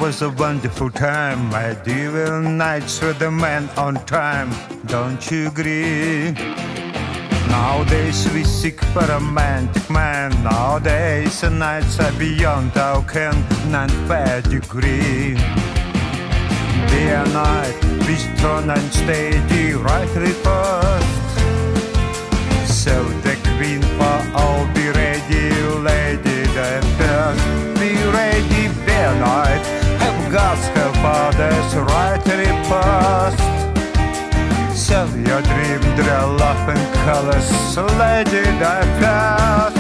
was a wonderful time. Medieval nights with the man on time. Don't you agree? Nowadays we seek for a romantic man. Nowadays the nights are beyond our ken and pedigree. Day and night, be strong and steady, right repost. So the queen for all be ready, lady the first. Be ready, be night, have God's help others, right repost. Sell your dream, draw love and colors, lady the first.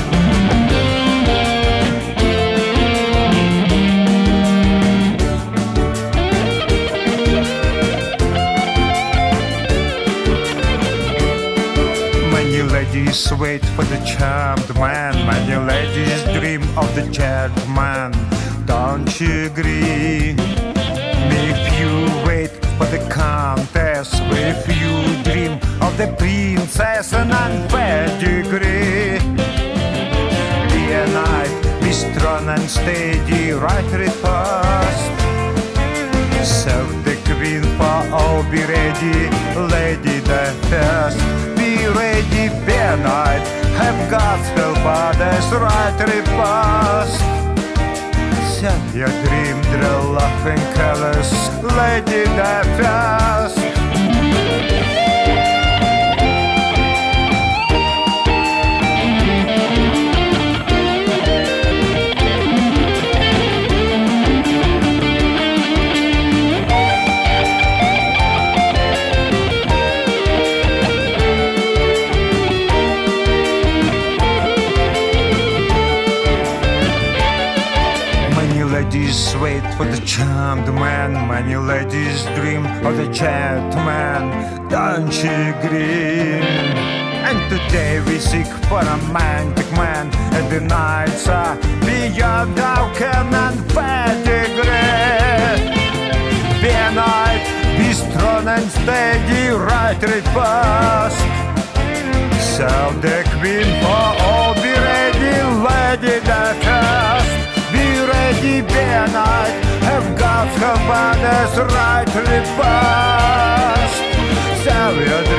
Many ladies wait for the charmed man. Many ladies dream of the gentleman. Don't you agree? If you wait for the countess, if you dream of the princess and pedigree. Day and night, be strong and steady, right repost. Serve the queen for all, be ready, lady the first. Be ready, be night, have God's help others, right repost. Send your dream, draw love and colors, lady the first. Ladies wait for the charmed man. Many ladies dream of the gentleman. Don't you agree? And today we seek for a romantic man, and the nights are beyond our ken and pedigree. Be a night, be strong and steady, right repost. Serve the queen for all, be ready, lady the first. Be ready, be a night, have God's help others, right repost. Sell your